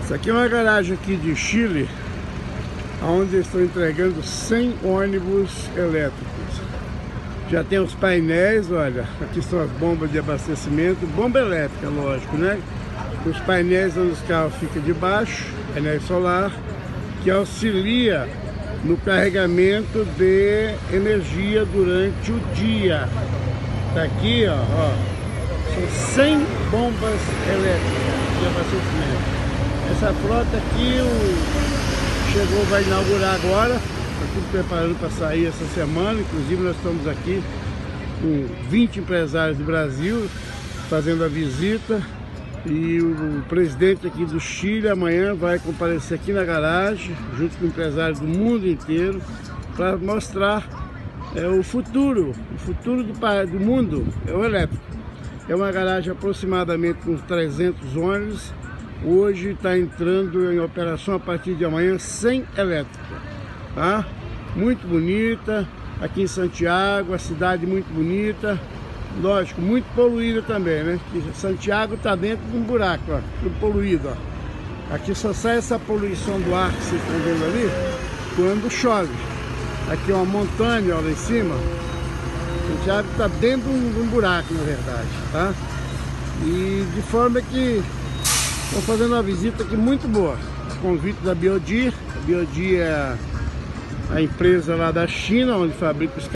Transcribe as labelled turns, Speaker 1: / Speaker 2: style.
Speaker 1: Isso aqui é uma garagem aqui de Chile, onde eles estão entregando 100 ônibus elétricos. Já tem os painéis, olha, aqui são as bombas de abastecimento, bomba elétrica, lógico, né? Os painéis onde os carros ficam debaixo, painel solar, que auxilia no carregamento de energia durante o dia. Tá aqui, ó, são 100 bombas elétricas de abastecimento. Essa frota aqui chegou, vai inaugurar agora. Está tudo preparando para sair essa semana. Inclusive nós estamos aqui com 20 empresários do Brasil fazendo a visita. E o presidente aqui do Chile amanhã vai comparecer aqui na garagem, junto com empresários do mundo inteiro, para mostrar o futuro do mundo é o elétrico. É uma garagem aproximadamente com 300 ônibus. Hoje está entrando em operação a partir de amanhã 100 elétricas, tá? Muito bonita, aqui em Santiago, a cidade muito bonita, lógico, muito poluída também, né? Santiago está dentro de um buraco, ó, tudo poluído, ó. Aqui só sai essa poluição do ar que vocês estão vendo ali quando chove. Aqui é uma montanha, ó, lá em cima. Santiago está dentro de um buraco, na verdade, tá? E de forma que estou fazendo uma visita aqui muito boa, a convite da BYD. A BYD é a empresa lá da China, onde fabrica os